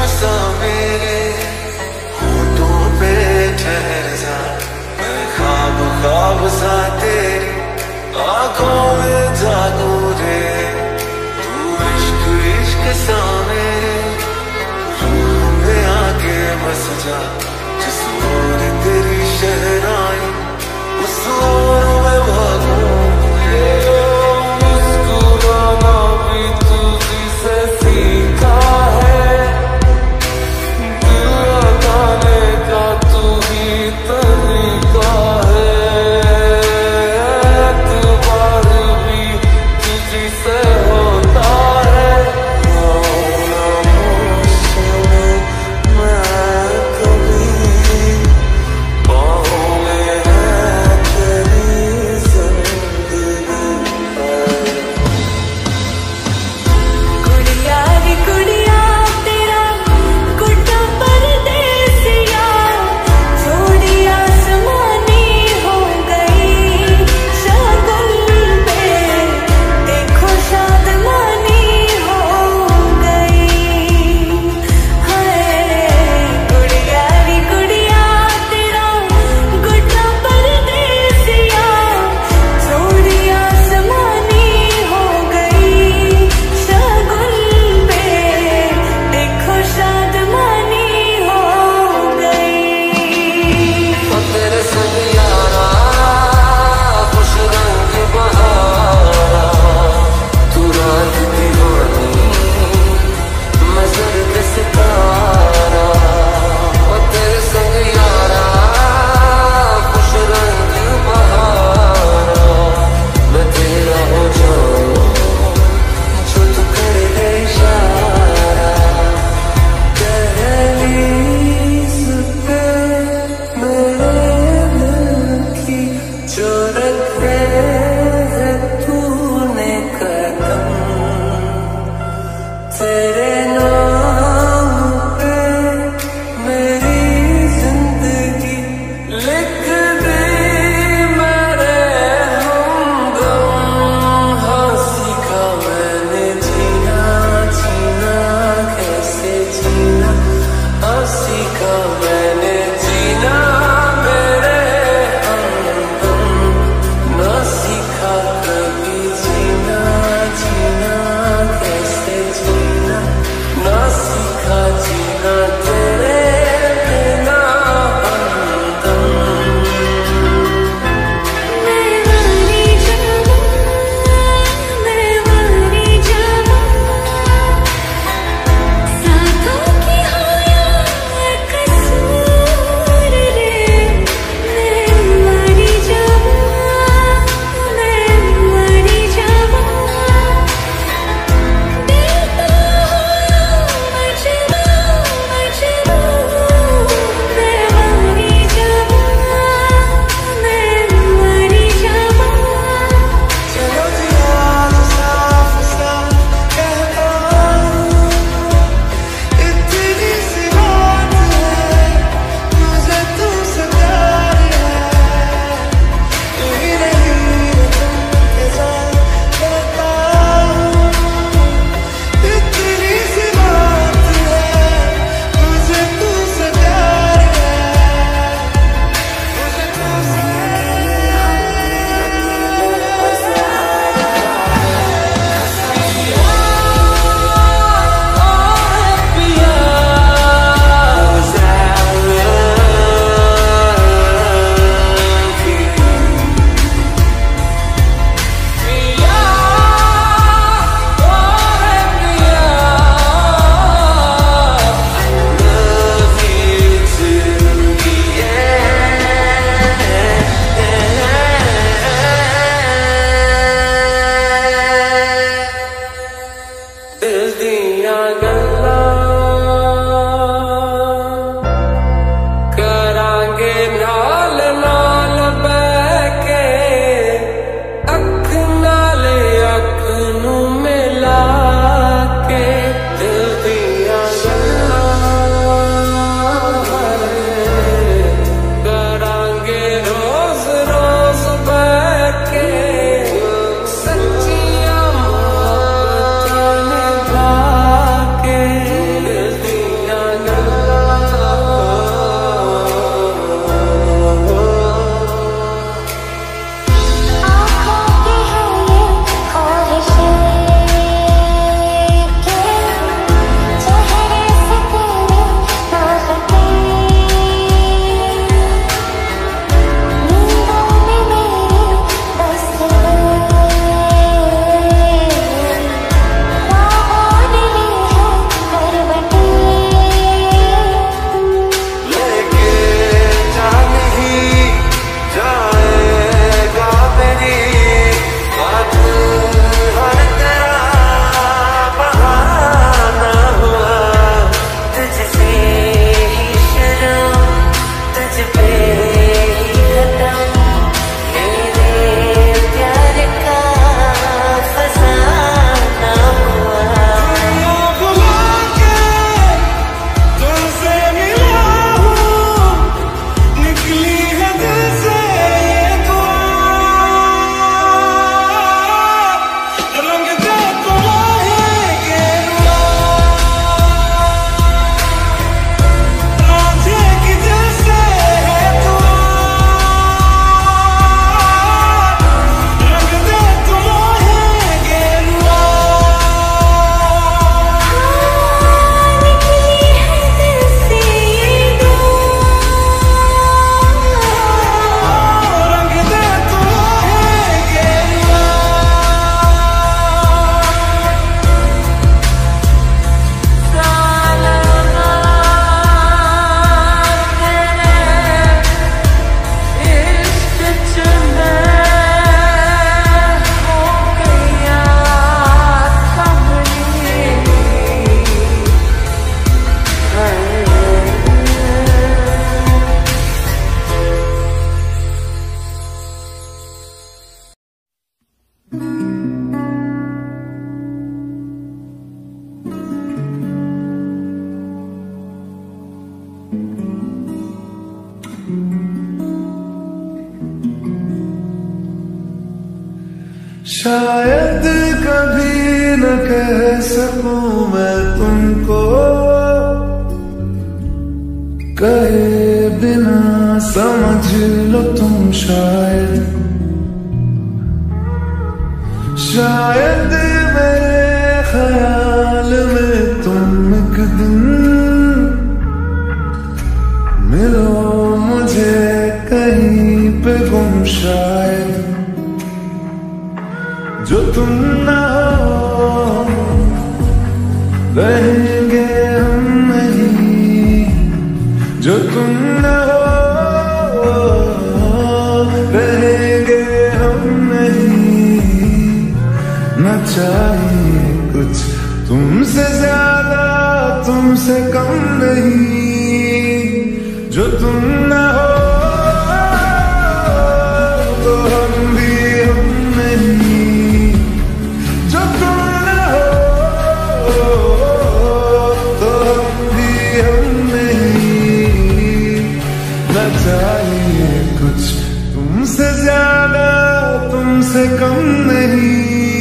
सा मेरे होठों पे ठहर जा, मैं ख्वाब ख्वाब सा तेरी आंखों में जागूं रे। तू इश्क इश्क सा मेरे रूह में आके बस जा, जिस ओर तेरी शहनाई उस ओर मैं भागूं रे। मुस्कुराना भी तुझी से सीखा है, दिल लगाने का तू ही तरीका है। एतबार भी तुझी से होता है, मैं कभी बाहों में शायद कभी न कह सकूं मैं तुमको, कहे बिना समझ लो तुम शायद। शायद मेरे ख्याल में तुम एक दिन मिलो मुझे कहीं पे गुम शायद। जो तुम ना हो रहेंगे हम नहीं, जो तुम ना हो रहेंगे हम नहीं। न चाहिए कुछ तुमसे ज्यादा तुमसे कम नहीं, जो तुम ना हो तो हम भी हम नहीं, जो तुम ना हो तो हम भी हम नहीं। न चाहिए कुछ तुमसे ज्यादा तुमसे कम नहीं।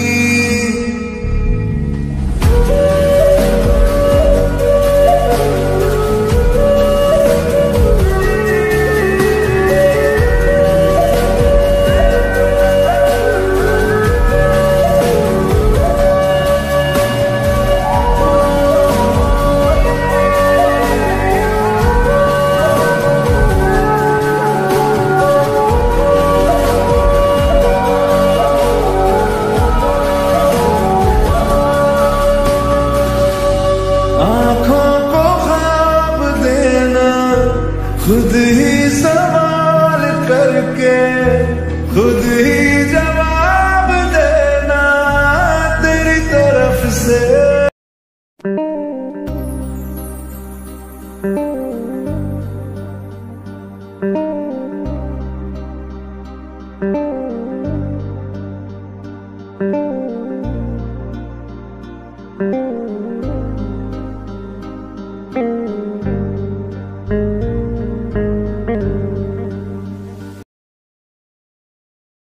खुद ही सवाल करके खुद ही जवाब देना तेरी तरफ से। Thank you.